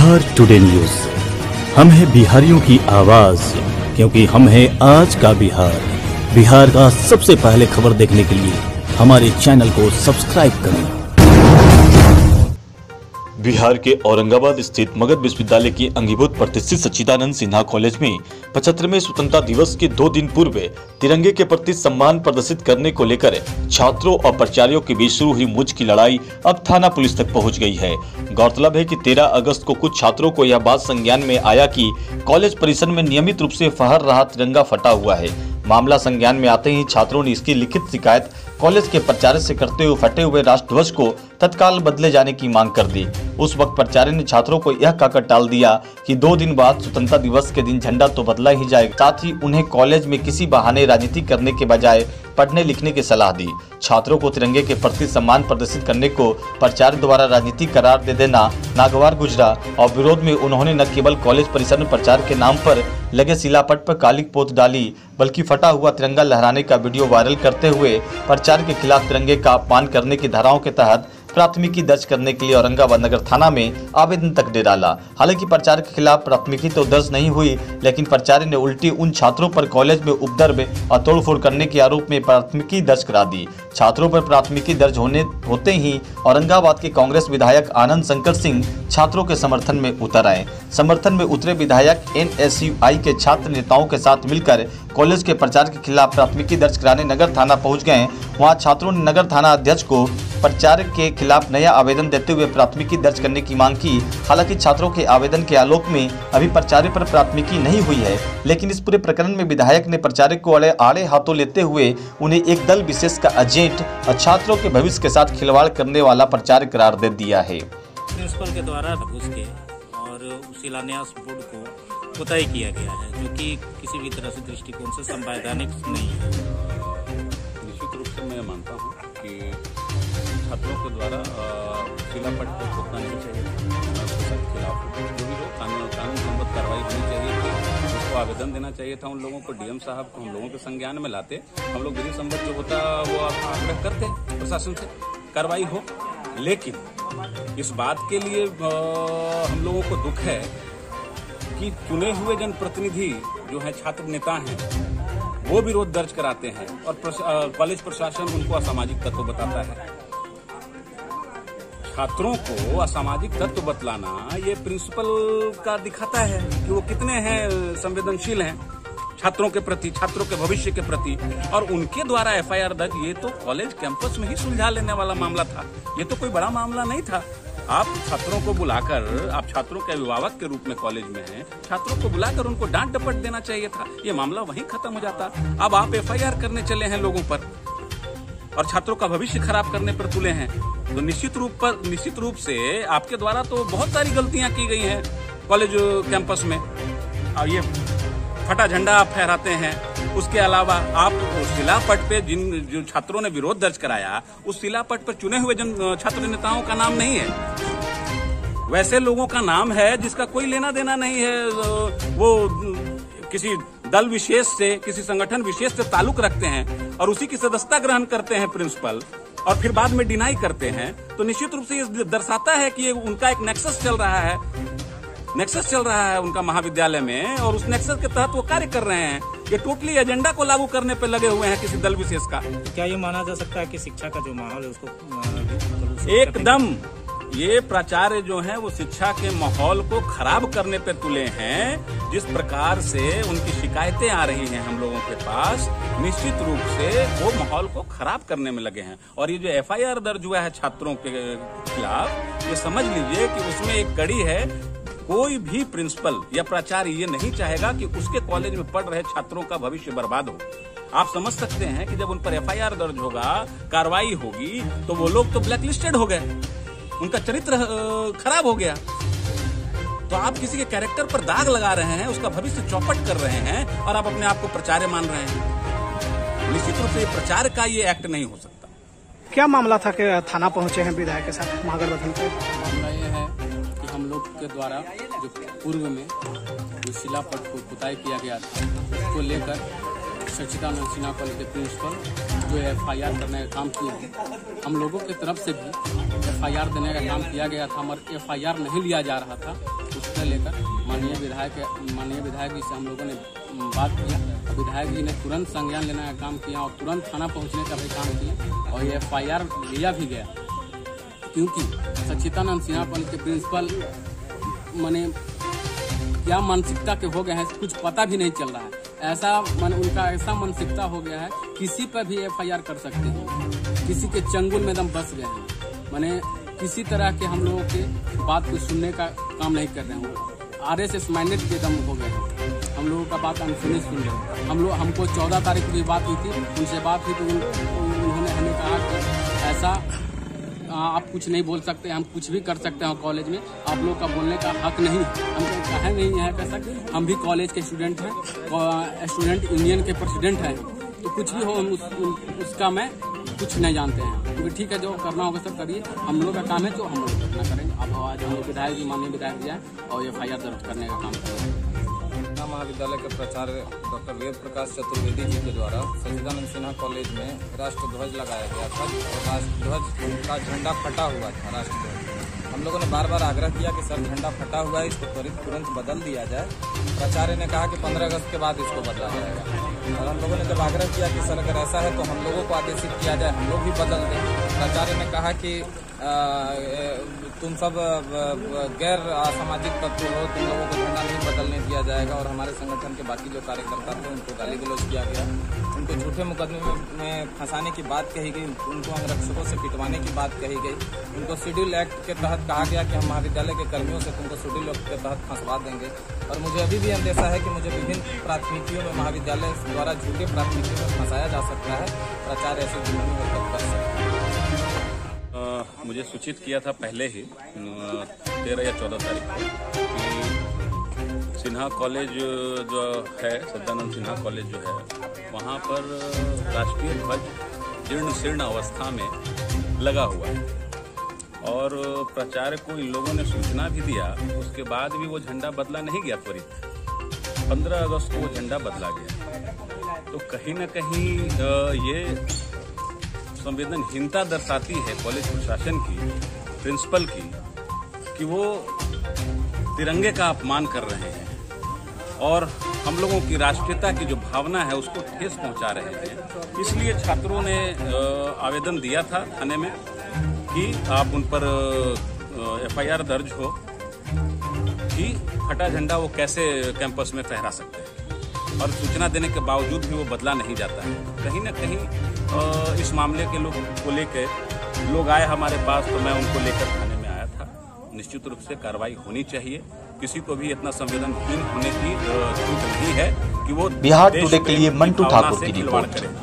Bihar today news, हम हैं बिहारियों की आवाज, क्योंकि हम हैं आज का बिहार। बिहार का सबसे पहले खबर देखने के लिए हमारे चैनल को सब्सक्राइब करें। बिहार के औरंगाबाद स्थित मगध विश्वविद्यालय की अंगीभूत प्रतिष्ठित सच्चिदानंद सिन्हा कॉलेज में 75वें स्वतंत्रता दिवस के 2 दिन पूर्व तिरंगे के प्रति सम्मान प्रदर्शित करने को लेकर छात्रों और प्राचार्यों के बीच शुरू हुई मूंछ की लड़ाई अब थाना पुलिस तक पहुंच गई है। गौरतलब है कि 13 अगस्त को कुछ छात्रों को यह बात संज्ञान में आया कि कॉलेज परिसर में नियमित रूप से फहर रहा तिरंगा फटा हुआ है। मामला संज्ञान में आते ही छात्रों ने इसकी लिखित शिकायत कॉलेज के प्राचार्य से करते हुए फटे हुए राष्ट्रध्वज को तत्काल बदले जाने की मांग कर दी। उस वक्त प्राचार्य ने छात्रों को यह कहकर टाल दिया कि 2 दिन बाद स्वतंत्रता दिवस के दिन झंडा तो बदला ही जाएगा, साथ ही उन्हें कॉलेज में किसी बहाने राजनीति करने के बजाय पढ़ने लिखने की सलाह दी। छात्रों को तिरंगे के प्रति सम्मान प्रदर्शित करने को प्राचार्य द्वारा राजनीति करार दे देना नागवार गुजरा और विरोध में उन्होंने न केवल कॉलेज परिसर में प्राचार्य के नाम पर लगे शिलापट पर काली पोत डाली, बल्कि फटा हुआ तिरंगा लहराने का वीडियो वायरल करते हुए प्राचार्य के खिलाफ तिरंगे का अपमान करने की धाराओं के तहत प्राथमिकी दर्ज करने के लिए औरंगाबाद नगर थाना में आवेदन तक दे डाला। हालांकि प्राचार्य के खिलाफ प्राथमिकी तो दर्ज नहीं हुई, लेकिन प्राचार्य ने उल्टी उन छात्रों पर कॉलेज में उपद्रव और तोड़फोड़ करने के आरोप में प्राथमिकी दर्ज करा दी। छात्रों पर प्राथमिकी दर्ज होते ही औरंगाबाद के कांग्रेस विधायक आनंद शंकर सिंह छात्रों के समर्थन में उतर आए। समर्थन में उतरे विधायक NSUI के छात्र नेताओं के साथ मिलकर कॉलेज के प्राचार्य के खिलाफ प्राथमिकी दर्ज कराने नगर थाना पहुंच गए। वहां छात्रों ने नगर थाना अध्यक्ष को प्राचार्य के खिलाफ नया आवेदन देते हुए प्राथमिकी दर्ज करने की मांग की। हालांकि छात्रों के आवेदन के आलोक में अभी प्राचार्य पर प्राथमिकी नहीं हुई है, लेकिन इस पूरे प्रकरण में विधायक ने प्राचार्य को आड़े हाथों लेते हुए उन्हें एक दल विशेष का एजेंट और छात्रों के भविष्य के साथ खिलवाड़ करने वाला प्राचार्य करार दे दिया है। प्रिंसिपल के द्वारा घुस के और शिलान्यास बोर्ड को पुताई किया गया है, जो कि किसी भी तरह से दृष्टिकोण से संवैधानिक नहीं है। निश्चित रूप से मैं मानता हूँ कि छात्रों के द्वारा शिलापट को रोकना नहीं चाहिए, उसके खिलाफ जो भी कानून संबद्ध कार्रवाई होनी चाहिए थी, उसको आवेदन देना चाहिए था उन लोगों को, DM साहब को हम लोगों के संज्ञान में लाते, हम लोग विधि संबद्ध जो होता वो आग्रह करते प्रशासन से कार्रवाई हो। लेकिन इस बात के लिए हम लोगों को दुख है कि चुने हुए जनप्रतिनिधि जो है छात्र नेता हैं वो विरोध दर्ज कराते हैं और कॉलेज प्रशासन उनको असामाजिक तत्व बताता है। छात्रों को असामाजिक तत्व बतलाना ये प्रिंसिपल का दिखाता है कि वो कितने हैं संवेदनशील हैं छात्रों के प्रति, छात्रों के भविष्य के प्रति। और उनके द्वारा FIR दर्ज, ये तो कॉलेज कैंपस में ही सुलझा लेने वाला मामला था, ये तो कोई बड़ा मामला नहीं था। आप छात्रों को बुलाकर, आप छात्रों के अभिभावक के रूप में कॉलेज में हैं, छात्रों को बुलाकर उनको डांट डपट देना चाहिए था, ये मामला वहीं खत्म हो जाता। अब आप FIR करने चले हैं लोगों पर और छात्रों का भविष्य खराब करने पर तुले हैं, तो निश्चित रूप से आपके द्वारा तो बहुत सारी गलतियां की गई हैं कॉलेज कैंपस में। और ये फटा झंडा आप फहराते हैं, उसके अलावा आप शिलापट पे जो छात्रों ने विरोध दर्ज कराया, उस शिलापट पर चुने हुए छात्र नेताओं का नाम नहीं है, वैसे लोगों का नाम है जिसका कोई लेना देना नहीं है। वो किसी दल विशेष से, किसी संगठन विशेष से ताल्लुक रखते हैं और उसी की सदस्यता ग्रहण करते हैं प्रिंसिपल, और फिर बाद में डिनाई करते हैं। तो निश्चित रूप से ये दर्शाता है कि उनका एक नेक्सस चल रहा है उनका महाविद्यालय में, और उस नेक्सस के तहत वो कार्य कर रहे हैं। ये टोटली एजेंडा को लागू करने पे लगे हुए हैं किसी दल विशेष का। क्या ये माना जा सकता है कि शिक्षा का जो माहौल है उसको एकदम, ये प्राचार्य जो हैं वो शिक्षा के माहौल को खराब करने पे तुले हैं। जिस प्रकार से उनकी शिकायतें आ रही हैं हम लोगों के पास, निश्चित रूप से वो माहौल को खराब करने में लगे हैं। और ये जो FIR दर्ज हुआ है छात्रों के खिलाफ, ये समझ लीजिए कि उसमें एक कड़ी है। कोई भी प्रिंसिपल या प्राचार्य ये नहीं चाहेगा कि उसके कॉलेज में पढ़ रहे छात्रों का भविष्य बर्बाद हो। आप समझ सकते हैं कि जब उन पर FIR दर्ज होगा, कार्रवाई होगी, तो वो लोग तो ब्लैकलिस्टेड हो गए, उनका चरित्र खराब हो गया। तो आप किसी के कैरेक्टर पर दाग लगा रहे हैं, उसका भविष्य चौपट कर रहे हैं और आप अपने आप को प्राचार्य मान रहे हैं। निश्चित रूप से प्राचार्य का ये एक्ट नहीं हो सकता। क्या मामला था कि थाना पहुंचे हैं विधायक के साथ महागठबंधन के? मामला ये है कि हम लोग के द्वारा जो पूर्व में जो शिलापट को पुताई किया गया था, उसको लेकर सच्चिदानंद सिन्हा कॉलेज के प्रिंसिपल जो FIR करने का काम किए हैं, हम लोगों की तरफ से भी FIR देने का काम किया गया था, मगर FIR नहीं लिया जा रहा था। निर्णय लेकर माननीय विधायक जी से हम लोगों ने बात किया। विधायक जी ने तुरंत संज्ञान लेने का काम किया और तुरंत थाना पहुंचने का भी काम किया और ये FIR लिया भी गया, क्योंकि सच्चिदानंद सिन्हा कॉलेज के प्रिंसिपल माने क्या मानसिकता के हो गए हैं कुछ पता भी नहीं चल रहा है। उनका ऐसा मानसिकता हो गया है, किसी पर भी FIR कर सकते हैं, किसी के चंगुल में दम बस गए हैं। माने किसी तरह के हम लोगों के बात को सुनने का काम नहीं कर रहे हैं। RSS माइंडेड के दम हो गए हैं, हम लोगों का बात अनसुनी सुन रहे हैं। हमको 14 तारीख की बात हुई थी, उनसे बात हुई तो उन्होंने हमें कहा कि ऐसा आप कुछ नहीं बोल सकते, हम कुछ भी कर सकते हैं कॉलेज में, आप लोग का बोलने का हक नहीं है। हमको कहा नहीं है कैसा, हम भी कॉलेज के स्टूडेंट हैं, स्टूडेंट यूनियन के प्रेसिडेंट हैं, तो कुछ भी हो हम उसका मैं कुछ नहीं जानते हैं, क्योंकि ठीक है जो करना होगा सब करिए, हम लोग का काम है जो हम लोग अपना करेंगे। अब आज हम विधायक जी माननीय विधायक जी आए और FIR दर्ज करने का काम करेंगे। महाविद्यालय के प्राचार्य डॉक्टर वेद प्रकाश चतुर्वेदी जी के द्वारा सच्चिदानंद सिन्हा कॉलेज में राष्ट्र ध्वज लगाया गया था और राष्ट्र ध्वज का झंडा फटा हुआ था। राष्ट्र ध्वज हम लोगों ने बार बार आग्रह किया कि सर झंडा फटा हुआ है, इसको त्वरित तुरंत बदल दिया जाए। प्राचार्य ने कहा कि 15 अगस्त के बाद इसको बदला जाएगा और हम लोगों ने जब आग्रह किया कि सर अगर ऐसा है तो हम लोगों को आदेशित किया जाए, हम लोग भी बदल दें। प्राचार्य ने कहा कि तुम सब गैर असामाजिक तत्व हो, तुम लोगों को झंडा नहीं बदलने दिया जाएगा। और हमारे संगठन के बाकी जो कार्यकर्ता थे उनको गाली गलौज किया गया, उनको झूठे मुकदमे में फंसाने की बात कही गई, उनको अंगरक्षकों से पिटवाने की बात कही गई, उनको शेड्यूल एक्ट के तहत कहा गया कि हम महाविद्यालय के कर्मियों से तुमको शेड्यूल एक्ट के तहत फंसवा देंगे। और मुझे अभी भी अंदेशा है कि मुझे विभिन्न प्राथमिकियों में महाविद्यालय द्वारा झूठे प्राथमिकियों में फंसाया जा सकता है। प्राचार्य ऐसी जुर्मानी हरकत कर सकते हैं। मुझे सूचित किया था पहले ही 13 या 14 तारीख को कि सिन्हा कॉलेज जो है, सच्चिदानंद सिन्हा कॉलेज जो है, वहाँ पर राष्ट्रीय ध्वज जीर्ण शीर्ण अवस्था में लगा हुआ है और प्राचार्य को इन लोगों ने सूचना भी दिया, उसके बाद भी वो झंडा बदला नहीं गया त्वरित। 15 अगस्त को वो झंडा बदला गया। तो कहीं न कहीं ये संवेदनहीनता दर्शाती है कॉलेज प्रशासन की, प्रिंसिपल की, कि वो तिरंगे का अपमान कर रहे हैं और हम लोगों की राष्ट्रीयता की जो भावना है उसको ठेस पहुंचा रहे हैं। इसलिए छात्रों ने आवेदन दिया था थाने में कि आप उन पर FIR दर्ज हो कि फटा झंडा वो कैसे कैंपस में फहरा सकते हैं, और सूचना देने के बावजूद भी वो बदला नहीं जाता है। कहीं न कहीं इस मामले के लोग को लेकर लोग आए हमारे पास, तो मैं उनको लेकर थाने में आया था। निश्चित रूप से कार्रवाई होनी चाहिए, किसी को भी इतना संवेदनहीन होने की छूट नहीं है कि वो बिहार टुडे के लिए मंटू ठाकुर की रिपोर्ट।